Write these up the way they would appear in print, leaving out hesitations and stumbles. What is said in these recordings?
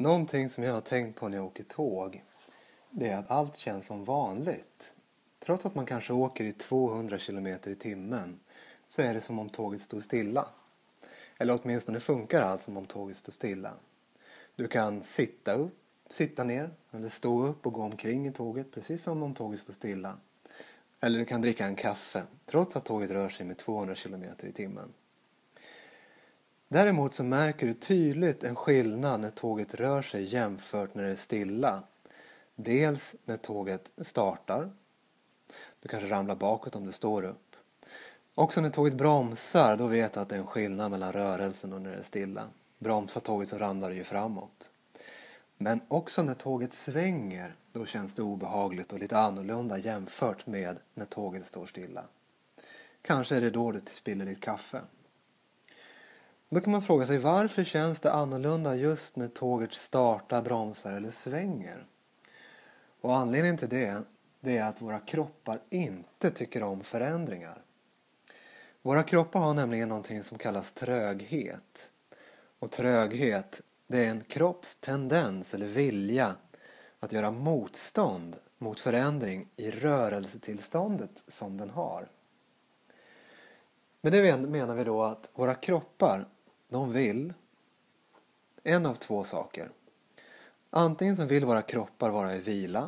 Någonting som jag har tänkt på när jag åker tåg, det är att allt känns som vanligt. Trots att man kanske åker i 200 km i timmen så är det som om tåget stod stilla. Eller åtminstone funkar allt som om tåget står stilla. Du kan sitta ner eller stå upp och gå omkring i tåget precis som om tåget står stilla. Eller du kan dricka en kaffe trots att tåget rör sig med 200 km i timmen. Däremot så märker du tydligt en skillnad när tåget rör sig jämfört när det är stilla. Dels när tåget startar. Du kanske ramlar bakåt om du står upp. Också när tåget bromsar, då vet du att det är en skillnad mellan rörelsen och när det är stilla. Bromsar tåget så ramlar det ju framåt. Men också när tåget svänger, då känns det obehagligt och lite annorlunda jämfört med när tåget står stilla. Kanske är det då du spiller ditt kaffe. Då kan man fråga sig, varför känns det annorlunda just när tåget startar, bromsar eller svänger? Och anledningen till det är att våra kroppar inte tycker om förändringar. Våra kroppar har nämligen någonting som kallas tröghet. Och tröghet, det är en kropps tendens eller vilja att göra motstånd mot förändring i rörelsetillståndet som den har. Med det menar vi då att våra kroppar, de vill en av två saker. Antingen så vill våra kroppar vara i vila,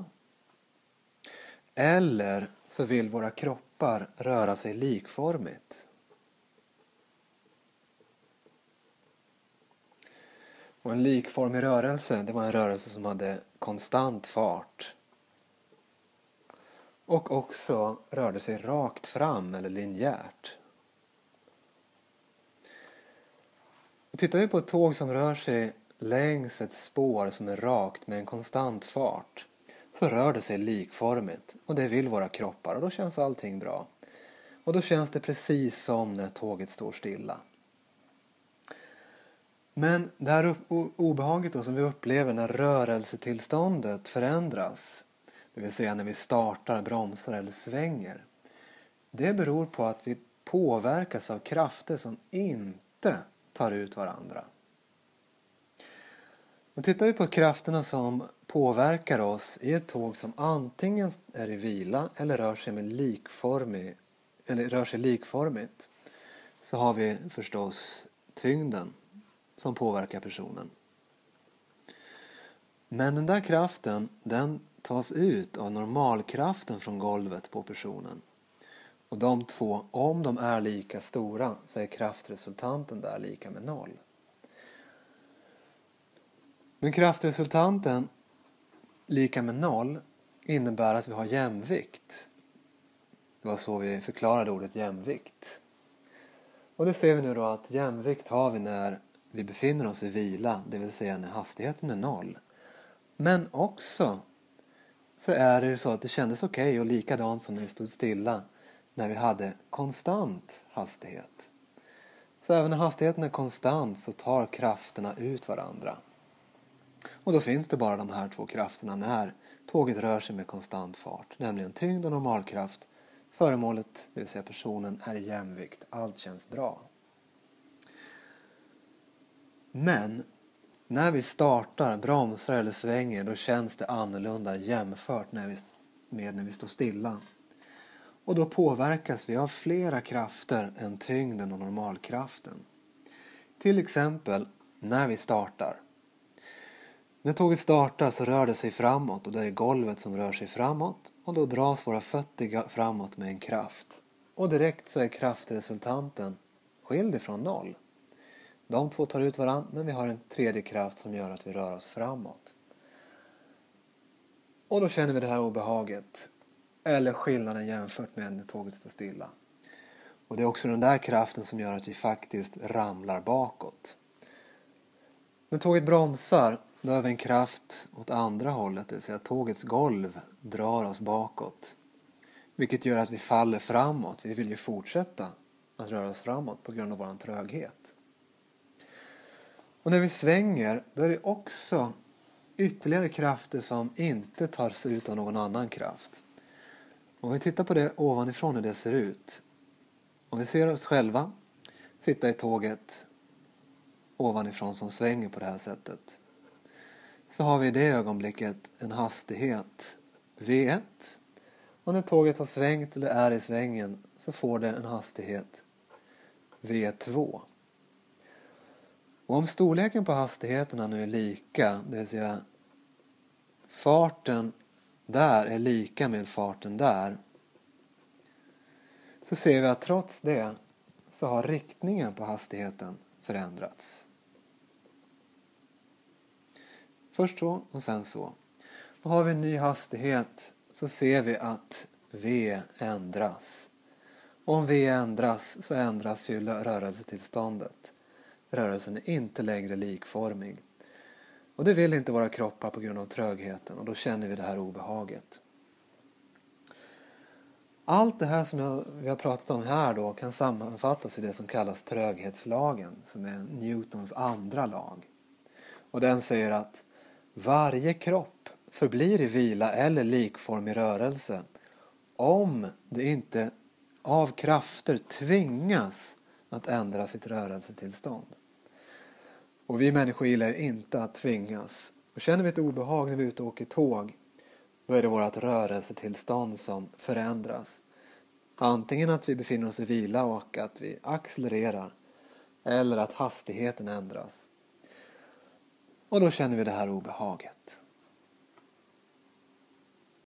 eller så vill våra kroppar röra sig likformigt. Och en likformig rörelse, det var en rörelse som hade konstant fart. Och också rörde sig rakt fram eller linjärt. Och tittar vi på ett tåg som rör sig längs ett spår som är rakt med en konstant fart, så rör det sig likformigt. Och det vill våra kroppar, och då känns allting bra. Och då känns det precis som när tåget står stilla. Men det här obehaget då som vi upplever när rörelsetillståndet förändras, det vill säga när vi startar, bromsar eller svänger, det beror på att vi påverkas av krafter som inte tar ut varandra. Och tittar vi på krafterna som påverkar oss i ett tåg som antingen är i vila eller rör sig likformigt, så har vi förstås tyngden som påverkar personen. Men den där kraften, den tas ut av normalkraften från golvet på personen. Och de två, om de är lika stora, så är kraftresultanten där lika med 0. Men kraftresultanten lika med 0 innebär att vi har jämvikt. Det var så vi förklarade ordet jämvikt. Och det ser vi nu då att jämvikt har vi när vi befinner oss i vila, det vill säga när hastigheten är 0. Men också så är det ju så att det kändes okej och likadant som när vi stod stilla när vi hade konstant hastighet. Så även när hastigheten är konstant så tar krafterna ut varandra. Och då finns det bara de här två krafterna när tåget rör sig med konstant fart, nämligen tyngd och normalkraft. Föremålet, det vill säga personen, är i jämvikt. Allt känns bra. Men när vi startar, bromsar eller svänger, då känns det annorlunda jämfört med när vi står stilla. Och då påverkas vi av flera krafter än tyngden och normalkraften. Till exempel när vi startar. När tåget startar så rör det sig framåt och det är golvet som rör sig framåt. Och då dras våra fötter framåt med en kraft. Och direkt så är kraftresultanten skild ifrån 0. De två tar ut varandra, men vi har en tredje kraft som gör att vi rör oss framåt. Och då känner vi det här obehaget. Eller skillnaden jämfört med när tåget står stilla. Och det är också den där kraften som gör att vi faktiskt ramlar bakåt. När tåget bromsar, då har vi en kraft åt andra hållet. Det vill säga att tågets golv drar oss bakåt. Vilket gör att vi faller framåt. Vi vill ju fortsätta att röra oss framåt på grund av vår tröghet. Och när vi svänger, då är det också ytterligare krafter som inte tar sig ut av någon annan kraft. Om vi tittar på det ovanifrån hur det ser ut. Om vi ser oss själva sitta i tåget ovanifrån som svänger på det här sättet. så har vi i det ögonblicket en hastighet V1. Och när tåget har svängt eller är i svängen så får det en hastighet V2. Och om storleken på hastigheterna nu är lika, det vill säga farten där är lika med farten där, så ser vi att trots det så har riktningen på hastigheten förändrats. Först så och sen så. Och har vi en ny hastighet så ser vi att V ändras. Om V ändras så ändras ju rörelsetillståndet. Rörelsen är inte längre likformig. Och det vill inte våra kroppar på grund av trögheten, och då känner vi det här obehaget. Allt det här som vi har pratat om här då kan sammanfattas i det som kallas tröghetslagen, som är Newtons andra lag. Och den säger att varje kropp förblir i vila eller likformig rörelse om det inte av krafter tvingas att ändra sitt rörelsetillstånd. Och vi människor gillar inte att tvingas. Och känner vi ett obehag när vi är ute och åker tåg, då är det vårt rörelsetillstånd som förändras. Antingen att vi befinner oss i vila och att vi accelererar, eller att hastigheten ändras. Och då känner vi det här obehaget.